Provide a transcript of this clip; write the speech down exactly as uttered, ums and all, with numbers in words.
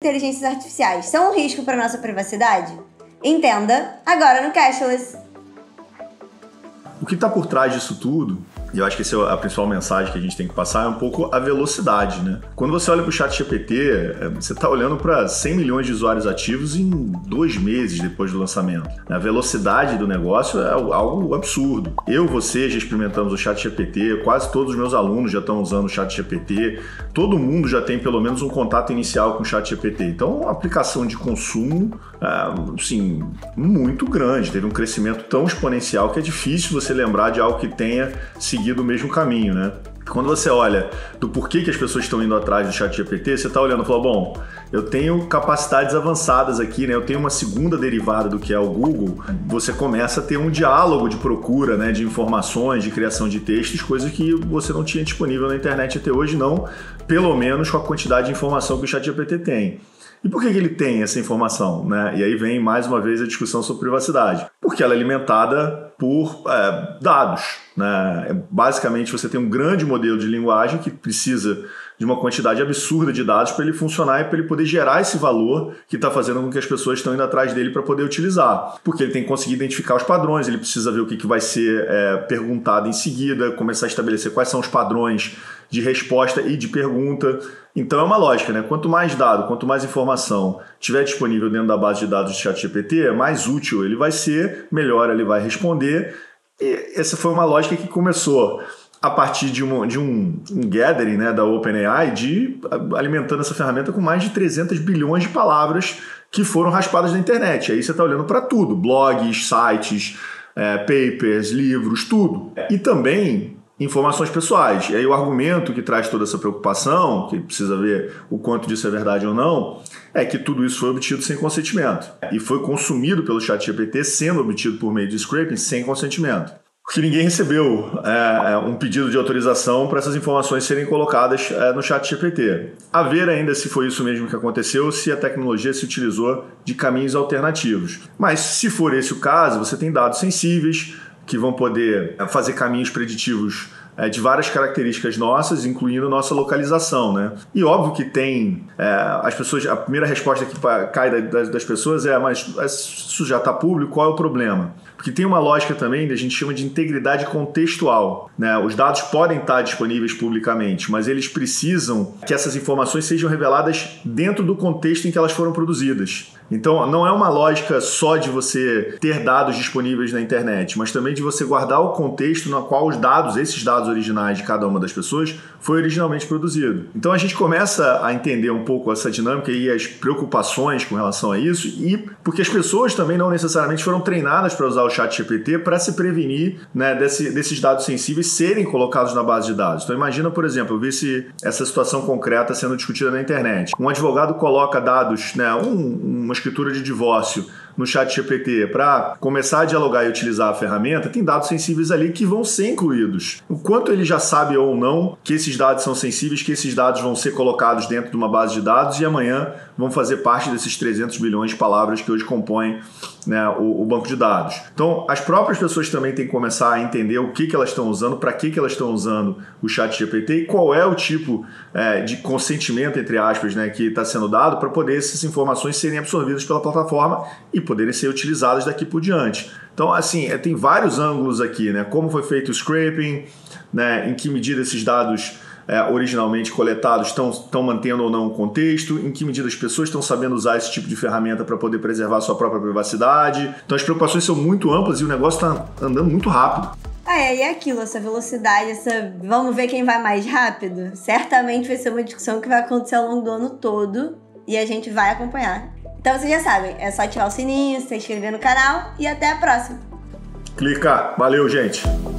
inteligências artificiais são um risco para nossa privacidade? Entenda agora no Cashless. O que está por trás disso tudo, e eu acho que essa é a principal mensagem que a gente tem que passar, é um pouco a velocidade, né? Quando você olha para o ChatGPT, você está olhando para cem milhões de usuários ativos em dois meses depois do lançamento. A velocidade do negócio é algo absurdo. Eu, você já experimentamos o ChatGPT, quase todos os meus alunos já estão usando o ChatGPT, todo mundo já tem pelo menos um contato inicial com o ChatGPT. Então, é uma aplicação de consumo, assim, muito grande. Teve um crescimento tão exponencial que é difícil você lembrar de algo que tenha seguido o mesmo caminho, né? Quando você olha do porquê que as pessoas estão indo atrás do ChatGPT, você está olhando e fala, bom, eu tenho capacidades avançadas aqui, né? Eu tenho uma segunda derivada do que é o Google. Você começa a ter um diálogo de procura, né? De informações, de criação de textos, coisas que você não tinha disponível na internet até hoje, não, pelo menos com a quantidade de informação que o ChatGPT tem. E por que ele tem essa informação, né? E aí vem mais uma vez a discussão sobre privacidade. Porque ela é alimentada por é, dados, né? Basicamente você tem um grande modelo de linguagem que precisa de uma quantidade absurda de dados para ele funcionar e para ele poder gerar esse valor que está fazendo com que as pessoas estão indo atrás dele para poder utilizar. Porque ele tem que conseguir identificar os padrões, ele precisa ver o que, que vai ser é, perguntado em seguida, começar a estabelecer quais são os padrões de resposta e de pergunta. Então é uma lógica, né? Quanto mais dado, quanto mais informação tiver disponível dentro da base de dados do ChatGPT, mais útil ele vai ser, melhor ele vai responder. E essa foi uma lógica que começou a partir de um, de um, um gathering, né, da OpenAI, de alimentando essa ferramenta com mais de trezentos bilhões de palavras que foram raspadas na internet. Aí você está olhando para tudo, blogs, sites, é, papers, livros, tudo. E também informações pessoais. E aí o argumento que traz toda essa preocupação, que precisa ver o quanto disso é verdade ou não, é que tudo isso foi obtido sem consentimento. E foi consumido pelo ChatGPT sendo obtido por meio de scraping sem consentimento. Porque ninguém recebeu é, um pedido de autorização para essas informações serem colocadas é, no ChatGPT. A ver ainda se foi isso mesmo que aconteceu, se a tecnologia se utilizou de caminhos alternativos. Mas se for esse o caso, você tem dados sensíveis que vão poder fazer caminhos preditivos é, de várias características nossas, incluindo nossa localização, né? E óbvio que tem é, as pessoas, a primeira resposta que cai das, das pessoas é, mas isso já está público, qual é o problema? Porque tem uma lógica também que a gente chama de integridade contextual, né? Os dados podem estar disponíveis publicamente, mas eles precisam que essas informações sejam reveladas dentro do contexto em que elas foram produzidas. Então, não é uma lógica só de você ter dados disponíveis na internet, mas também de você guardar o contexto no qual os dados, esses dados originais de cada uma das pessoas, foi originalmente produzido. Então, a gente começa a entender um pouco essa dinâmica e as preocupações com relação a isso, e porque as pessoas também não necessariamente foram treinadas para usar o ChatGPT para se prevenir, né, desse, desses dados sensíveis serem colocados na base de dados. Então, imagina, por exemplo, eu vi esse, essa situação concreta sendo discutida na internet. Um advogado coloca dados, né, um, uma escritura de divórcio no ChatGPT para começar a dialogar e utilizar a ferramenta, tem dados sensíveis ali que vão ser incluídos. O quanto ele já sabe ou não que esses dados são sensíveis, que esses dados vão ser colocados dentro de uma base de dados e amanhã vão fazer parte desses trezentos bilhões de palavras que hoje compõem, né, o, o banco de dados. Então, as próprias pessoas também têm que começar a entender o que, que elas estão usando, para que, que elas estão usando o ChatGPT e qual é o tipo é, de consentimento, entre aspas, né, que está sendo dado para poder essas informações serem absorvidas pela plataforma e poderem ser utilizadas daqui por diante. Então, assim, é, tem vários ângulos aqui, né? Como foi feito o scraping, né? Em que medida esses dados é, originalmente coletados estão, estão mantendo ou não o contexto, em que medida as pessoas estão sabendo usar esse tipo de ferramenta para poder preservar a sua própria privacidade. Então, as preocupações são muito amplas e o negócio está andando muito rápido. Ah, é, e é aquilo, essa velocidade, essa vamos ver quem vai mais rápido, certamente vai ser uma discussão que vai acontecer ao longo do ano todo e a gente vai acompanhar. Então vocês já sabem, é só ativar o sininho, se inscrever no canal e até a próxima. Clica. Valeu, gente.